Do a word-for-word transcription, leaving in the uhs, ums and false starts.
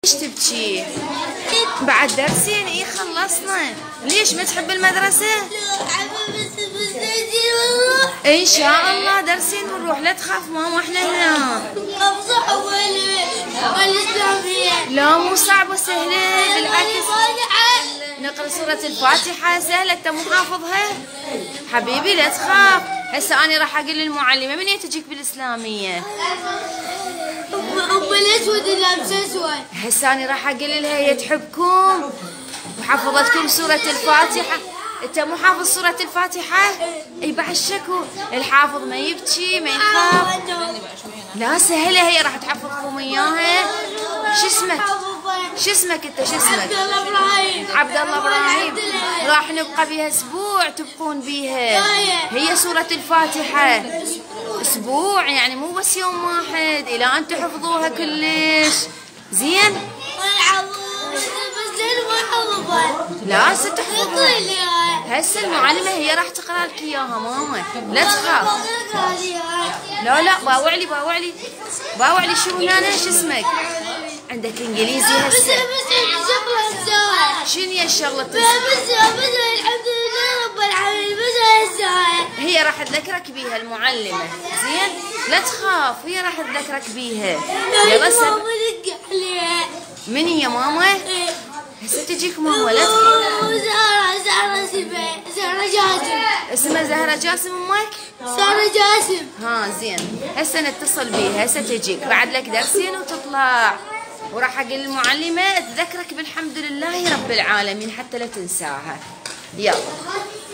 ليش تبكي؟ بعد درسين؟ اي خلصنا. ليش ما تحب المدرسة؟ ان شاء الله درسين ونروح، لا تخاف ماما احنا هنا. لا مو صعبة سهلة بالعكس. نقرأ سورة الفاتحة سهلة، انت مو حافظها؟ حبيبي لا تخاف. هسه انا راح اقول للمعلمة من تجيك بالاسلامية؟ ام الاسود لابسه اسود. هسه انا راح اقول لها هي تحبكم وحفظتكم سورة الفاتحة. انت مو حافظ سورة الفاتحة؟ اي بعد شكو، الحافظ ما يبكي ما يخاف. لا سهلة هي، راح تحفظكم اياها. شو اسمك؟ شو اسمك انت؟ شو اسمك؟ عبد الله ابراهيم. عبد الله ابراهيم. راح نبقى بها اسبوع تبقون بيها. هي سورة الفاتحة اسبوع، يعني مو بس يوم واحد، الى ان تحفظوها كلش. زين؟ لا هسه تحفظوها. هسه المعلمة هي راح تقرا لك اياها ماما، لا تخاف. لا لا باوعلي باوعلي باوعلي. شو هنا شو اسمك؟ عندك انجليزي هسه؟ شنو هي الشغلة؟ الحمد لله رب العالمين. هي راح تذكرك بيها المعلمة. زين؟ لا تخاف، هي راح تذكرك بيها. يلا سب. من هي ماما؟ هسه تجيك ماما لا تخاف. زهرة زهرة زهرة جاسم. اسمها زهرة جاسم امك؟ زهرة جاسم. ها زين، هسه نتصل بيها، هسه تجيك بعد لك درسين وتطلع. وراح اقول المعلمة تذكرك بالحمد لله رب العالمين حتى لا تنساها. يلا.